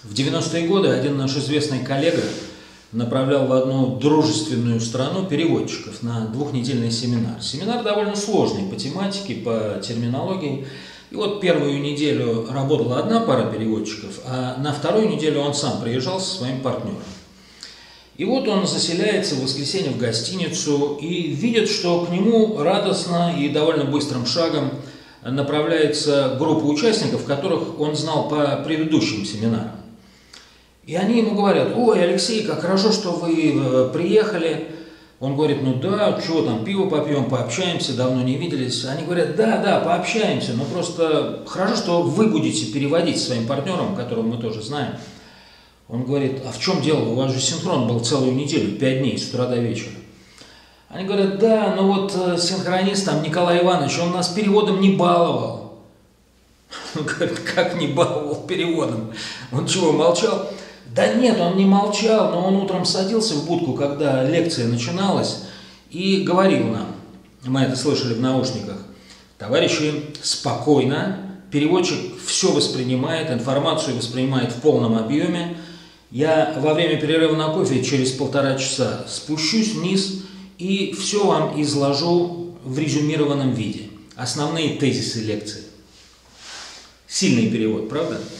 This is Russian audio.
В 90-е годы один наш известный коллега направлял в одну дружественную страну переводчиков на двухнедельный семинар. Семинар довольно сложный по тематике, по терминологии. И вот первую неделю работала одна пара переводчиков, а на вторую неделю он сам приезжал со своим партнером. И вот он заселяется в воскресенье в гостиницу и видит, что к нему радостно и довольно быстрым шагом направляется группа участников, которых он знал по предыдущим семинарам. И они ему говорят: ой, Алексей, как хорошо, что вы приехали. Он говорит: ну да, чего там, пиво попьем, пообщаемся, давно не виделись. Они говорят: да, пообщаемся, но просто хорошо, что вы будете переводить своим партнерам, которого мы тоже знаем. Он говорит: а в чем дело, у вас же синхрон был целую неделю, 5 дней, с утра до вечера. Они говорят: да, ну вот синхронист там Николай Иванович, он нас переводом не баловал. Он говорит: как не баловал переводом? Он чего, молчал? Да нет, он не молчал, но он утром садился в будку, когда лекция начиналась, и говорил нам, мы это слышали в наушниках: товарищи, спокойно, переводчик все воспринимает, информацию воспринимает в полном объеме. Я во время перерыва на кофе через 1,5 часа спущусь вниз и все вам изложу в резюмированном виде. Основные тезисы лекции. Сильный перевод, правда?